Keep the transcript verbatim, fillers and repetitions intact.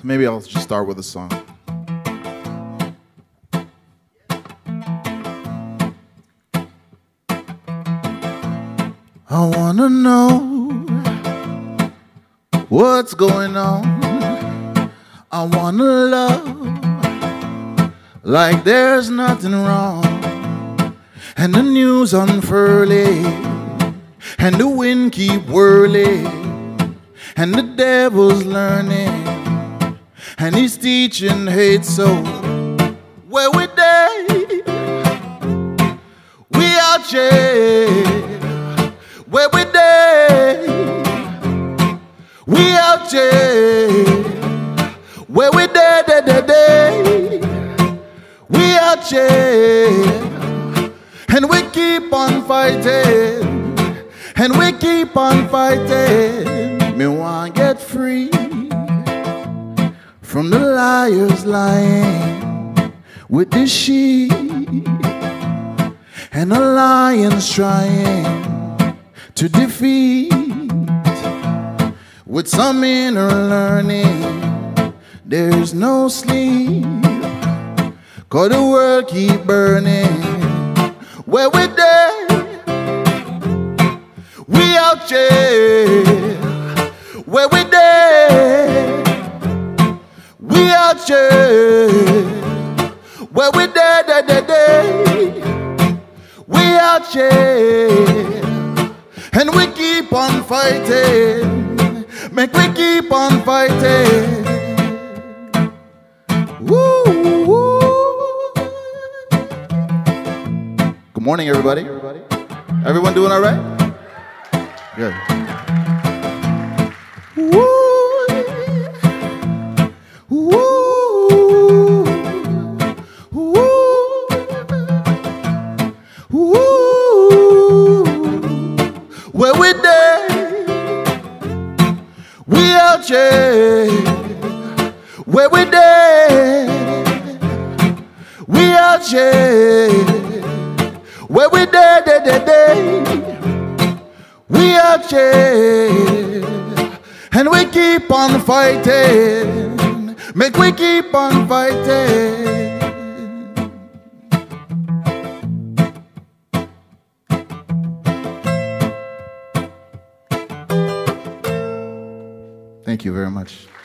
maybe I'll just start with a song. I wanna know what's going on. I wanna love like there's nothing wrong. And the news unfurling, and the wind keep whirling, and the devil's learning, and he's teaching hate. So where we day, we out here. Where we day, we out here. Where we day, day, day, day, we out here. And we keep on fighting, and we keep on fighting. Me want get free from the liars lying with the sheep, and the lions trying to defeat with some inner learning. There's no sleep, 'cause the world keep burning. Where we there, we out here. Where we there, we out here. Where we there, there, there, there, we out here. And we keep on fighting, make we keep on fighting. Woo, woo. Good morning, everybody. Everyone doing all right? Good. Woo, woo, woo, woo. Where we there, we out here. Where we there, we out here. Where we there, there, there, there, we out here. And we keep on fighting, make we keep on fighting. Thank you very much.